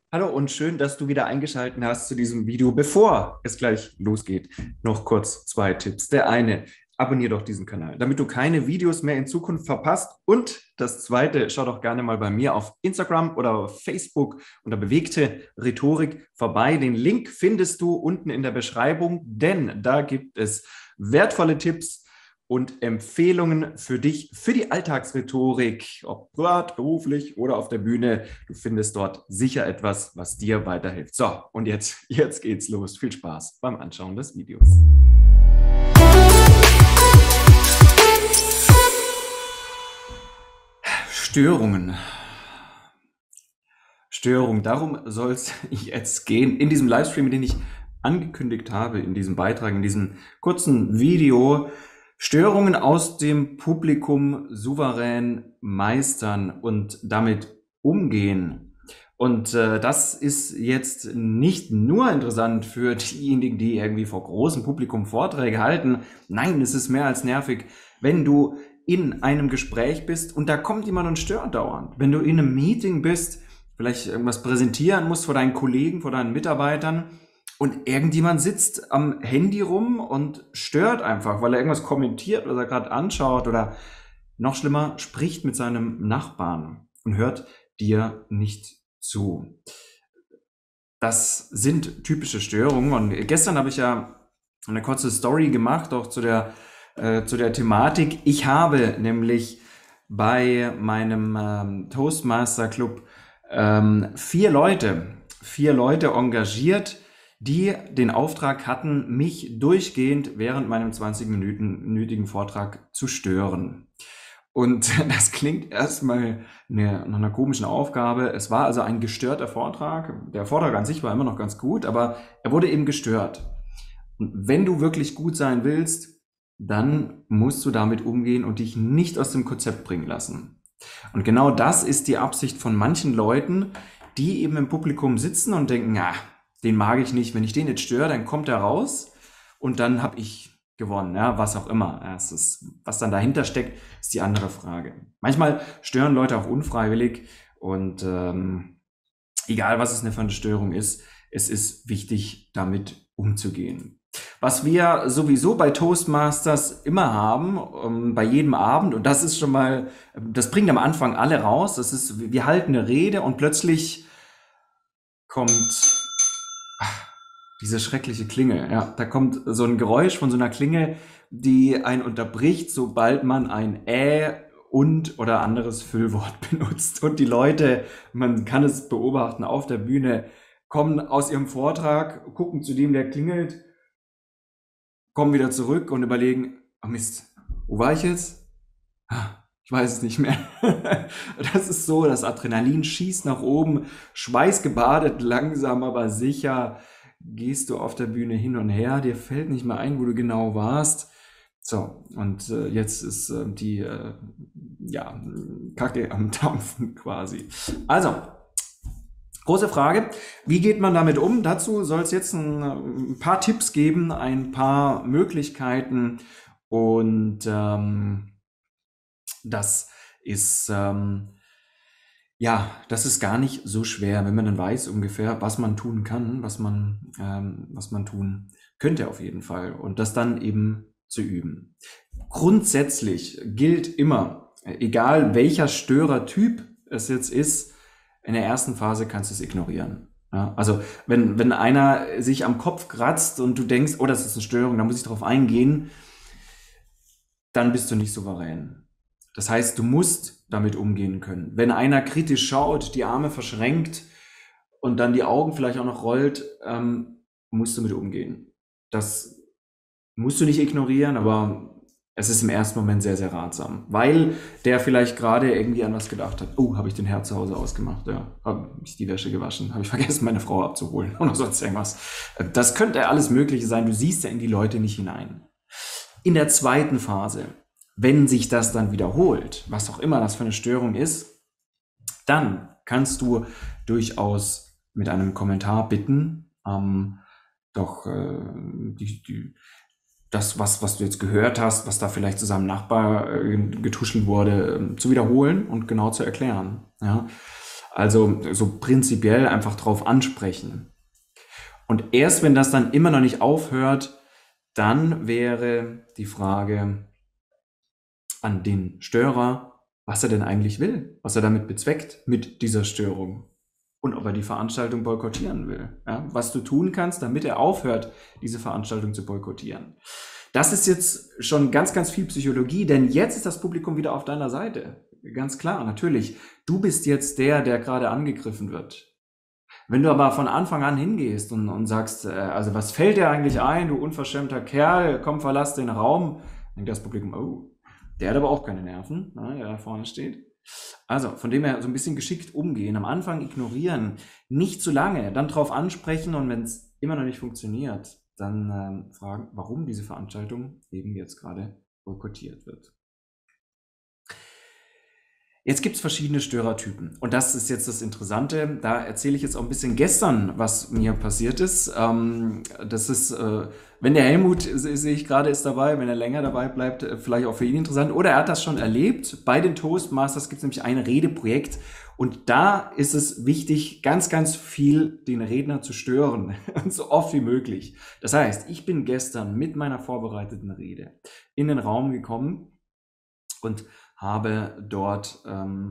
Hallo und schön, dass du wieder eingeschaltet hast zu diesem Video. Bevor es gleich losgeht, noch kurz zwei Tipps. Der eine, abonniere doch diesen Kanal, damit du keine Videos mehr in Zukunft verpasst. Und das zweite, schau doch gerne mal bei mir auf Instagram oder auf Facebook unter bewegte Rhetorik vorbei. Den Link findest du unten in der Beschreibung, denn da gibt es wertvolle Tipps und Empfehlungen für dich, für die Alltagsrhetorik, ob privat, beruflich oder auf der Bühne. Du findest dort sicher etwas, was dir weiterhilft. So, und jetzt geht's los. Viel Spaß beim Anschauen des Videos. Störungen. Störung, darum soll es jetzt gehen. In diesem Livestream, den ich angekündigt habe, in diesem Beitrag, in diesem kurzen Video, Störungen aus dem Publikum souverän meistern und damit umgehen. Und das ist jetzt nicht nur interessant für diejenigen, die irgendwie vor großem Publikum Vorträge halten. Nein, es ist mehr als nervig, wenn du in einem Gespräch bist und da kommt jemand und stört dauernd. Wenn du in einem Meeting bist, vielleicht irgendwas präsentieren musst vor deinen Kollegen, vor deinen Mitarbeitern und irgendjemand sitzt am Handy rum und stört einfach, weil er irgendwas kommentiert, was er gerade anschaut oder noch schlimmer, spricht mit seinem Nachbarn und hört dir nicht zu. Das sind typische Störungen und gestern habe ich ja eine kurze Story gemacht, auch zu der Thematik. Ich habe nämlich bei meinem Toastmaster Club vier Leute engagiert, die den Auftrag hatten, mich durchgehend während meinem 20-minütigen Vortrag zu stören. Und das klingt erstmal nach einer komischen Aufgabe. Es war also ein gestörter Vortrag. Der Vortrag an sich war immer noch ganz gut, aber er wurde eben gestört. Und wenn du wirklich gut sein willst, dann musst du damit umgehen und dich nicht aus dem Konzept bringen lassen. Und genau das ist die Absicht von manchen Leuten, die eben im Publikum sitzen und denken, ja, den mag ich nicht. Wenn ich den jetzt störe, dann kommt er raus und dann habe ich gewonnen, ja, was auch immer. Ja, was dann dahinter steckt, ist die andere Frage. Manchmal stören Leute auch unfreiwillig und egal, was es für eine Störung ist, es ist wichtig, damit umzugehen. Was wir sowieso bei Toastmasters immer haben, bei jedem Abend, und das ist schon mal, das bringt am Anfang alle raus, das ist, wir halten eine Rede und plötzlich kommt diese schreckliche Klingel. Ja, da kommt so ein Geräusch von so einer Klingel, die einen unterbricht, sobald man ein und oder anderes Füllwort benutzt. Und die Leute, man kann es beobachten auf der Bühne, kommen aus ihrem Vortrag, gucken zu dem, der klingelt, kommen wieder zurück und überlegen, oh Mist, wo war ich jetzt? Ich weiß es nicht mehr. Das ist so, das Adrenalin schießt nach oben, schweißgebadet, langsam aber sicher gehst du auf der Bühne hin und her, dir fällt nicht mehr ein, wo du genau warst. So, und jetzt ist die ja, Kacke am Dampfen quasi. Also, große Frage, wie geht man damit um? Dazu soll es jetzt ein paar Tipps geben, ein paar Möglichkeiten und das ist ja, das ist gar nicht so schwer, wenn man dann weiß ungefähr, was man tun kann, was man tun könnte auf jeden Fall und das dann eben zu üben. Grundsätzlich gilt immer, egal welcher Störertyp es jetzt ist, in der ersten Phase kannst du es ignorieren. Ja, also wenn einer sich am Kopf kratzt und du denkst, oh, das ist eine Störung, da muss ich drauf eingehen, dann bist du nicht souverän. Das heißt, du musst damit umgehen können. Wenn einer kritisch schaut, die Arme verschränkt und dann die Augen vielleicht auch noch rollt, musst du mit umgehen. Das musst du nicht ignorieren, aber es ist im ersten Moment sehr, sehr ratsam, weil der vielleicht gerade irgendwie an was gedacht hat. Oh, habe ich den Herd zu Hause ausgemacht? Ja, habe ich die Wäsche gewaschen? Habe ich vergessen, meine Frau abzuholen oder sonst irgendwas? Das könnte alles Mögliche sein. Du siehst ja in die Leute nicht hinein. In der zweiten Phase, wenn sich das dann wiederholt, was auch immer das für eine Störung ist, dann kannst du durchaus mit einem Kommentar bitten, doch das, was du jetzt gehört hast, was da vielleicht zu seinem Nachbar getuschelt wurde, zu wiederholen und genau zu erklären. Ja? Also so prinzipiell einfach drauf ansprechen. Und erst wenn das dann immer noch nicht aufhört, dann wäre die Frage an den Störer, was er denn eigentlich will, was er damit bezweckt mit dieser Störung und ob er die Veranstaltung boykottieren will. Ja, was du tun kannst, damit er aufhört, diese Veranstaltung zu boykottieren. Das ist jetzt schon ganz, ganz viel Psychologie, denn jetzt ist das Publikum wieder auf deiner Seite. Ganz klar, natürlich. Du bist jetzt der, der gerade angegriffen wird. Wenn du aber von Anfang an hingehst und sagst, also was fällt dir eigentlich ein, du unverschämter Kerl, komm, verlass den Raum, denkt das Publikum, oh, der hat aber auch keine Nerven, ne, der da vorne steht. Also von dem her so ein bisschen geschickt umgehen, am Anfang ignorieren, nicht zu lange, dann drauf ansprechen und wenn es immer noch nicht funktioniert, dann fragen, warum diese Veranstaltung eben jetzt gerade boykottiert wird. Jetzt gibt es verschiedene Störertypen und das ist jetzt das Interessante. Da erzähle ich jetzt auch ein bisschen gestern, was mir passiert ist. Das ist, wenn der Helmut, sehe ich gerade, ist dabei, wenn er länger dabei bleibt, vielleicht auch für ihn interessant. Oder er hat das schon erlebt. Bei den Toastmasters gibt es nämlich ein Redeprojekt und da ist es wichtig, ganz, ganz viel den Redner zu stören, so oft wie möglich. Das heißt, ich bin gestern mit meiner vorbereiteten Rede in den Raum gekommen und habe dort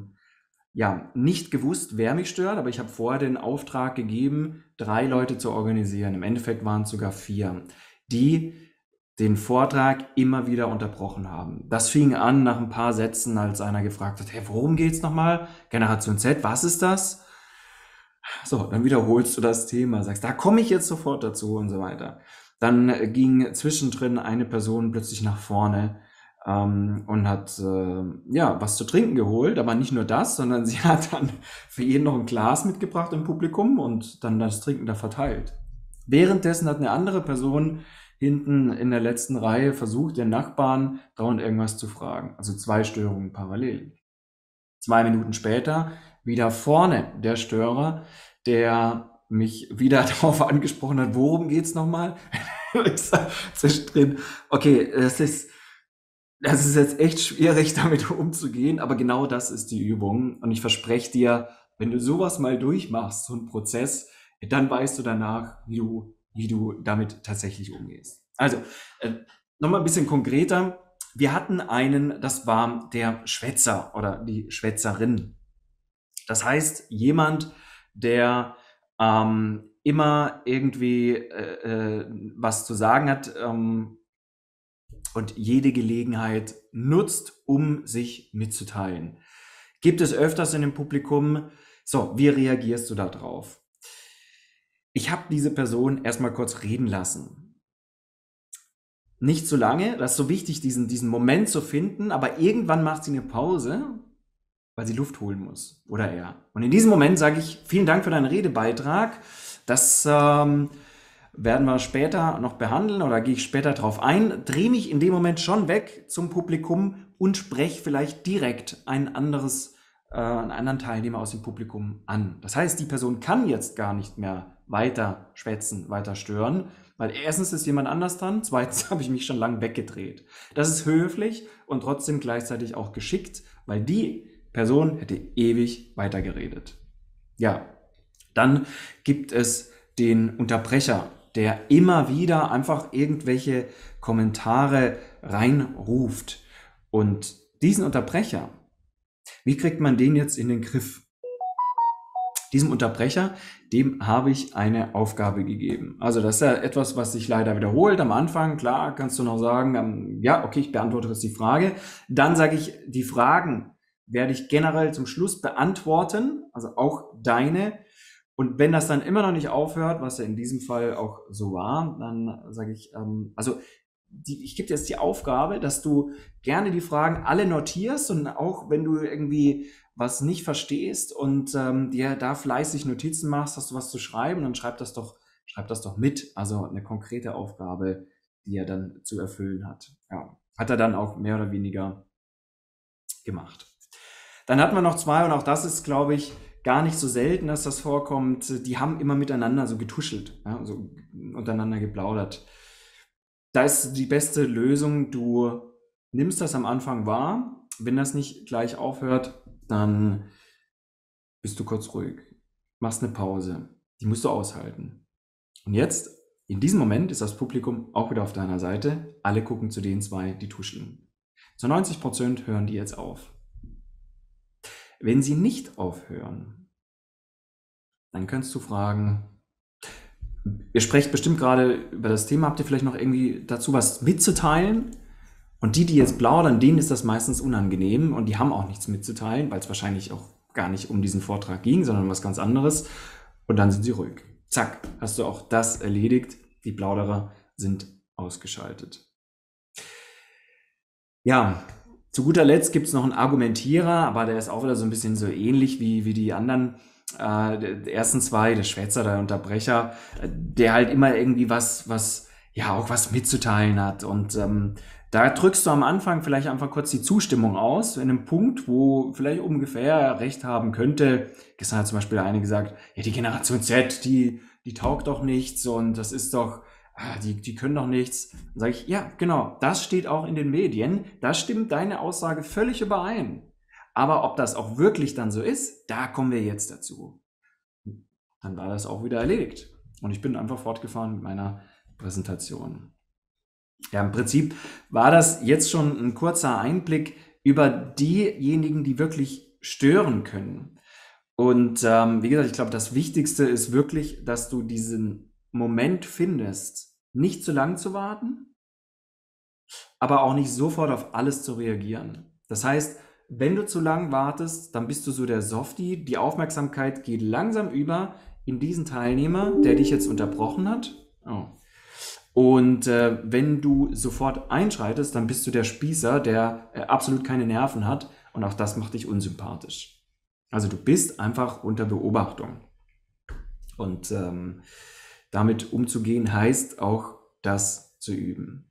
ja nicht gewusst, wer mich stört, aber ich habe vorher den Auftrag gegeben, 3 Leute zu organisieren. Im Endeffekt waren es sogar 4, die den Vortrag immer wieder unterbrochen haben. Das fing an nach ein paar Sätzen, als einer gefragt hat, hey, worum geht's nochmal? Generation Z, was ist das? So, dann wiederholst du das Thema, sagst, da komme ich jetzt sofort dazu und so weiter. Dann ging zwischendrin eine Person plötzlich nach vorne und hat ja was zu trinken geholt, aber nicht nur das, sondern sie hat dann für jeden noch ein Glas mitgebracht im Publikum und dann das Trinken da verteilt. Währenddessen hat eine andere Person hinten in der letzten Reihe versucht, den Nachbarn dauernd irgendwas zu fragen. Also 2 Störungen parallel. 2 Minuten später wieder vorne der Störer, der mich wieder darauf angesprochen hat, worum geht's nochmal? Ich sag zwischendrin, okay, das ist jetzt echt schwierig, damit umzugehen, aber genau das ist die Übung. Und ich verspreche dir, wenn du sowas mal durchmachst, so einen Prozess, dann weißt du danach, wie du damit tatsächlich umgehst. Also, nochmal ein bisschen konkreter. Wir hatten einen, das war der Schwätzer oder die Schwätzerin. Das heißt, jemand, der immer irgendwie was zu sagen hat, und jede Gelegenheit nutzt, um sich mitzuteilen. Gibt es öfters in dem Publikum, so, wie reagierst du da drauf? Ich habe diese Person erstmal kurz reden lassen. Nicht zu lange, das ist so wichtig, diesen Moment zu finden, aber irgendwann macht sie eine Pause, weil sie Luft holen muss, oder er. Und in diesem Moment sage ich, vielen Dank für deinen Redebeitrag, das werden wir später noch behandeln oder gehe ich später drauf ein, drehe mich in dem Moment schon weg zum Publikum und spreche vielleicht direkt einen anderen Teilnehmer aus dem Publikum an. Das heißt, die Person kann jetzt gar nicht mehr weiter schwätzen, weiter stören, weil erstens ist jemand anders dran, zweitens habe ich mich schon lang weggedreht. Das ist höflich und trotzdem gleichzeitig auch geschickt, weil die Person hätte ewig weitergeredet. Ja, dann gibt es den Unterbrecher, der immer wieder einfach irgendwelche Kommentare reinruft. Und diesen Unterbrecher, wie kriegt man den jetzt in den Griff? Diesem Unterbrecher, dem habe ich eine Aufgabe gegeben. Also das ist ja etwas, was sich leider wiederholt. Am Anfang, klar, kannst du noch sagen, ja, okay, ich beantworte jetzt die Frage. Dann sage ich, die Fragen werde ich generell zum Schluss beantworten, also auch deine. Und wenn das dann immer noch nicht aufhört, was ja in diesem Fall auch so war, dann sage ich, also ich gebe dir jetzt die Aufgabe, dass du gerne die Fragen alle notierst und auch wenn du irgendwie was nicht verstehst und dir da fleißig Notizen machst, hast du was zu schreiben, dann schreib das doch mit. Also eine konkrete Aufgabe, die er dann zu erfüllen hat. Ja, hat er dann auch mehr oder weniger gemacht. Dann hatten wir noch 2 und auch das ist, glaube ich, gar nicht so selten, dass das vorkommt. Die haben immer miteinander so getuschelt, ja, so untereinander geplaudert. Da ist die beste Lösung, du nimmst das am Anfang wahr. Wenn das nicht gleich aufhört, dann bist du kurz ruhig, machst eine Pause, die musst du aushalten. Und jetzt, in diesem Moment, ist das Publikum auch wieder auf deiner Seite. Alle gucken zu den zwei, die tuscheln. Zu 90% hören die jetzt auf. Wenn sie nicht aufhören, dann kannst du fragen, ihr sprecht bestimmt gerade über das Thema, habt ihr vielleicht noch irgendwie dazu was mitzuteilen? Und die jetzt plaudern, denen ist das meistens unangenehm und die haben auch nichts mitzuteilen, weil es wahrscheinlich auch gar nicht um diesen Vortrag ging, sondern um was ganz anderes. Und dann sind sie ruhig. Zack, hast du auch das erledigt. Die Plauderer sind ausgeschaltet. Ja, zu guter Letzt gibt es noch einen Argumentierer, aber der ist auch wieder so ein bisschen so ähnlich wie die anderen die ersten zwei, der Schwätzer, der Unterbrecher, der halt immer irgendwie was mitzuteilen hat. Und da drückst du am Anfang vielleicht einfach kurz die Zustimmung aus, in einem Punkt, wo vielleicht ungefähr recht haben könnte. Gestern hat zum Beispiel eine gesagt, ja, die Generation Z, die taugt doch nichts und das ist doch, die können doch nichts. Dann sage ich, ja, genau, das steht auch in den Medien, da stimmt deine Aussage völlig überein. Aber ob das auch wirklich dann so ist, da kommen wir jetzt dazu. Dann war das auch wieder erledigt. Und ich bin einfach fortgefahren mit meiner Präsentation. Ja, im Prinzip war das jetzt schon ein kurzer Einblick über diejenigen, die wirklich stören können. Und wie gesagt, ich glaube, das Wichtigste ist wirklich, dass du diesen Moment findest, nicht zu lang zu warten, aber auch nicht sofort auf alles zu reagieren. Das heißt, wenn du zu lang wartest, dann bist du so der Softie. Die Aufmerksamkeit geht langsam über in diesen Teilnehmer, der dich jetzt unterbrochen hat. Oh. Und wenn du sofort einschreitest, dann bist du der Spießer, der absolut keine Nerven hat. Und auch das macht dich unsympathisch. Also du bist einfach unter Beobachtung. Und damit umzugehen heißt auch, das zu üben.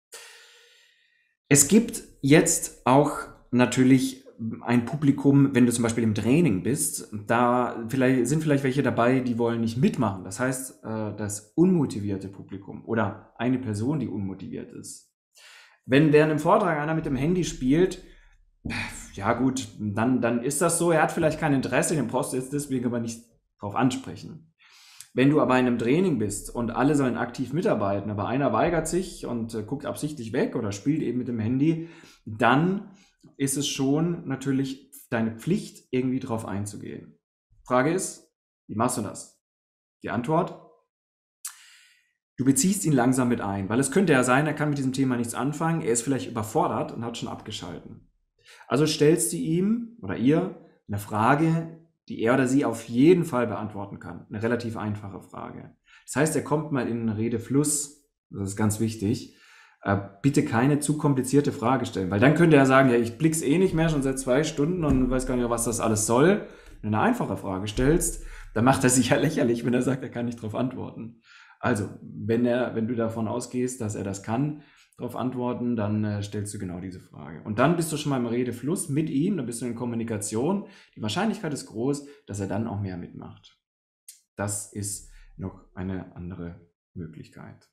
Es gibt jetzt auch natürlich ein Publikum, wenn du zum Beispiel im Training bist, da sind vielleicht welche dabei, die wollen nicht mitmachen. Das heißt, das unmotivierte Publikum oder eine Person, die unmotiviert ist. Wenn während dem Vortrag einer mit dem Handy spielt, ja gut, dann ist das so, er hat vielleicht kein Interesse, den brauchst du jetzt deswegen aber nicht drauf ansprechen. Wenn du aber in einem Training bist und alle sollen aktiv mitarbeiten, aber einer weigert sich und guckt absichtlich weg oder spielt eben mit dem Handy, dann ist es schon natürlich deine Pflicht, irgendwie drauf einzugehen. Frage ist, wie machst du das? Die Antwort, du beziehst ihn langsam mit ein, weil es könnte ja sein, er kann mit diesem Thema nichts anfangen, er ist vielleicht überfordert und hat schon abgeschalten. Also stellst du ihm oder ihr eine Frage, die er oder sie auf jeden Fall beantworten kann. Eine relativ einfache Frage. Das heißt, er kommt mal in einen Redefluss, das ist ganz wichtig. Bitte keine zu komplizierte Frage stellen, weil dann könnte er sagen, ja, ich blick's eh nicht mehr schon seit 2 Stunden und weiß gar nicht, was das alles soll. Wenn du eine einfache Frage stellst, dann macht er sich ja lächerlich, wenn er sagt, er kann nicht darauf antworten. Also, wenn du davon ausgehst, dass er das kann, darauf antworten, dann stellst du genau diese Frage. Und dann bist du schon mal im Redefluss mit ihm, dann bist du in Kommunikation. Die Wahrscheinlichkeit ist groß, dass er dann auch mehr mitmacht. Das ist noch eine andere Möglichkeit.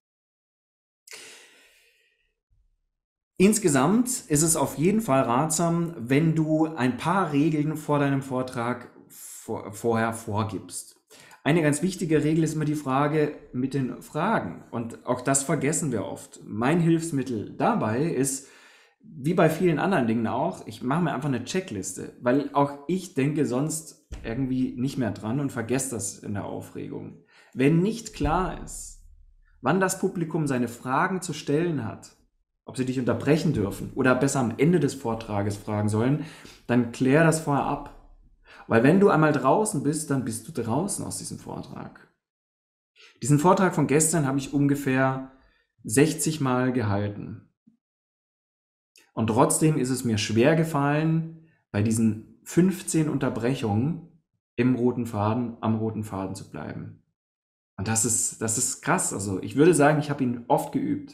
Insgesamt ist es auf jeden Fall ratsam, wenn du ein paar Regeln vor deinem Vortrag vorher vorgibst. Eine ganz wichtige Regel ist immer die Frage mit den Fragen. Und auch das vergessen wir oft. Mein Hilfsmittel dabei ist, wie bei vielen anderen Dingen auch, ich mache mir einfach eine Checkliste, weil auch ich denke sonst irgendwie nicht mehr dran und vergesse das in der Aufregung. Wenn nicht klar ist, wann das Publikum seine Fragen zu stellen hat, ob sie dich unterbrechen dürfen oder besser am Ende des Vortrages fragen sollen, dann klär das vorher ab. Weil wenn du einmal draußen bist, dann bist du draußen aus diesem Vortrag. Diesen Vortrag von gestern habe ich ungefähr 60 Mal gehalten. Und trotzdem ist es mir schwer gefallen, bei diesen 15 Unterbrechungen am roten Faden zu bleiben. Und das ist krass. Also ich würde sagen, ich habe ihn oft geübt.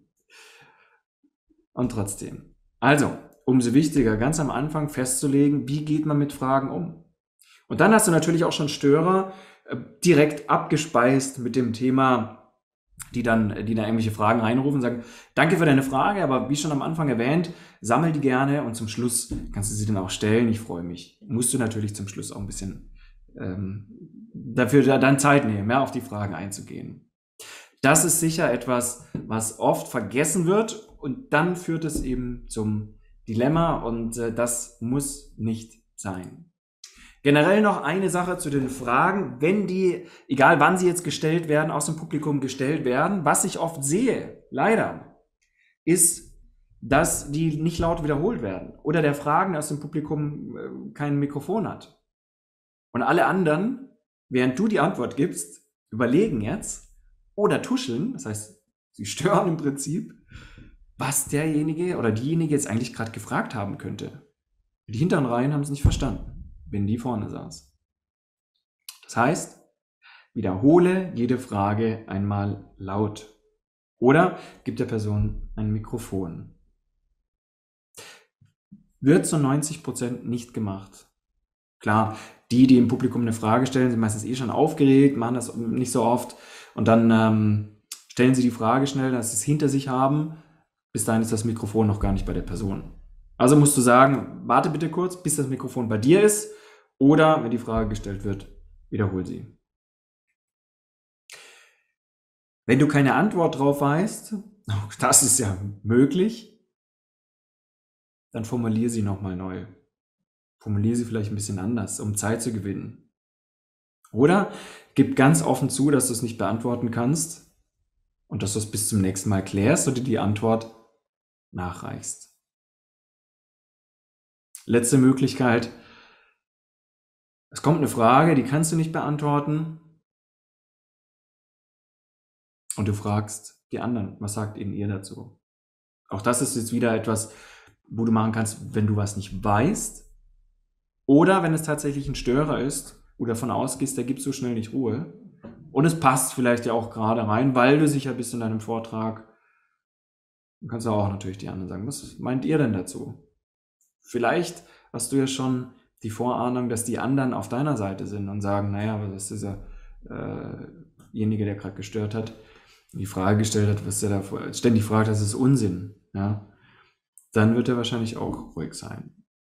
Und trotzdem. Also, umso wichtiger, ganz am Anfang festzulegen, wie geht man mit Fragen um. Und dann hast du natürlich auch schon Störer direkt abgespeist mit dem Thema, die dann irgendwelche Fragen reinrufen und sagen, danke für deine Frage, aber wie schon am Anfang erwähnt, sammel die gerne und zum Schluss kannst du sie dann auch stellen. Ich freue mich. Musst du natürlich zum Schluss auch ein bisschen dafür dann Zeit nehmen, ja, auf die Fragen einzugehen. Das ist sicher etwas, was oft vergessen wird und dann führt es eben zum Dilemma und das muss nicht sein. Generell noch eine Sache zu den Fragen, wenn die, egal wann sie jetzt gestellt werden, aus dem Publikum gestellt werden, was ich oft sehe, leider, ist, dass die nicht laut wiederholt werden oder der Fragende aus dem Publikum kein Mikrofon hat. Und alle anderen, während du die Antwort gibst, überlegen jetzt oder tuscheln, das heißt, sie stören im Prinzip, was derjenige oder diejenige jetzt eigentlich gerade gefragt haben könnte. Die hinteren Reihen haben es nicht verstanden, wenn die vorne saß. Das heißt, wiederhole jede Frage einmal laut oder gib der Person ein Mikrofon. Wird zu 90% nicht gemacht. Klar, die im Publikum eine Frage stellen, sind meistens schon aufgeregt, machen das nicht so oft und dann stellen sie die Frage schnell, dass sie es hinter sich haben. Bis dahin ist das Mikrofon noch gar nicht bei der Person. Also musst du sagen, warte bitte kurz, bis das Mikrofon bei dir ist oder, wenn die Frage gestellt wird, wiederhol sie. Wenn du keine Antwort drauf weißt, auch das ist ja möglich, dann formuliere sie nochmal neu. Formuliere sie vielleicht ein bisschen anders, um Zeit zu gewinnen. Oder gib ganz offen zu, dass du es nicht beantworten kannst und dass du es bis zum nächsten Mal klärst oder die Antwort nachreichst. Letzte Möglichkeit. Es kommt eine Frage, die kannst du nicht beantworten. Und du fragst die anderen, was sagt ihr dazu? Auch das ist jetzt wieder etwas, wo du machen kannst, wenn du was nicht weißt. Oder wenn es tatsächlich ein Störer ist, wo du davon ausgehst, der gibt so schnell nicht Ruhe. Und es passt vielleicht ja auch gerade rein, weil du sicher bist in deinem Vortrag. Dann kannst du auch natürlich die anderen sagen, was meint ihr denn dazu? Vielleicht hast du ja schon die Vorahnung, dass die anderen auf deiner Seite sind und sagen, naja, was ist derjenige, der gerade gestört hat, die Frage gestellt hat, was der da ständig fragt, das ist Unsinn. Ja? Dann wird er wahrscheinlich auch ruhig sein.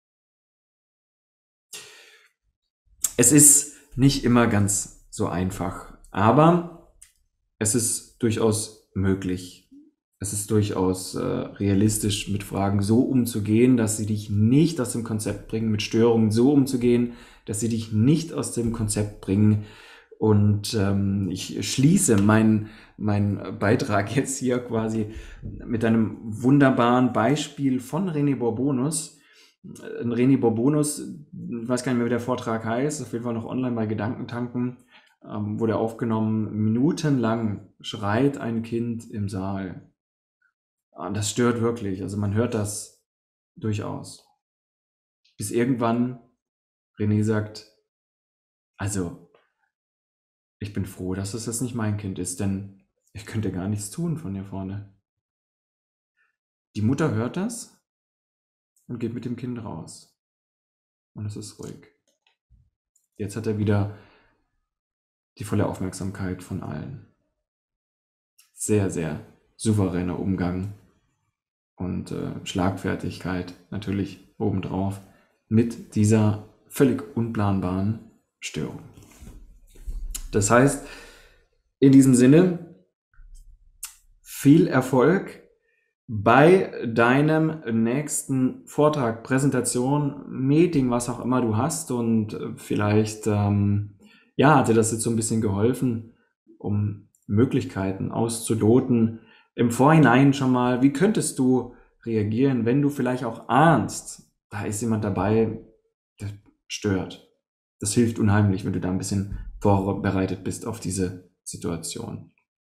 Es ist nicht immer ganz so einfach, aber es ist durchaus möglich. Es ist durchaus realistisch, mit Fragen so umzugehen, dass sie dich nicht aus dem Konzept bringen, mit Störungen so umzugehen, dass sie dich nicht aus dem Konzept bringen. Und ich schließe meinen Beitrag jetzt hier quasi mit einem wunderbaren Beispiel von René Bourbonus. René Bourbonus, ich weiß gar nicht mehr, wie der Vortrag heißt, auf jeden Fall noch online bei Gedankentanken, wurde aufgenommen, minutenlang schreit ein Kind im Saal. Und das stört wirklich, also man hört das durchaus. Bis irgendwann René sagt, also ich bin froh, dass es jetzt nicht mein Kind ist, denn ich könnte gar nichts tun von hier vorne. Die Mutter hört das und geht mit dem Kind raus. Und es ist ruhig. Jetzt hat er wieder die volle Aufmerksamkeit von allen. Sehr, sehr souveräner Umgang und Schlagfertigkeit natürlich obendrauf mit dieser völlig unplanbaren Störung. Das heißt, in diesem Sinne, viel Erfolg bei deinem nächsten Vortrag, Präsentation, Meeting, was auch immer du hast und vielleicht hat dir das jetzt so ein bisschen geholfen, um Möglichkeiten auszuloten. Im Vorhinein schon mal, wie könntest du reagieren, wenn du vielleicht auch ahnst, da ist jemand dabei, der stört. Das hilft unheimlich, wenn du da ein bisschen vorbereitet bist auf diese Situation.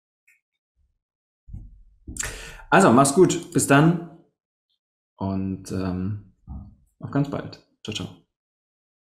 Also, mach's gut. Bis dann und auf ganz bald. Ciao, ciao.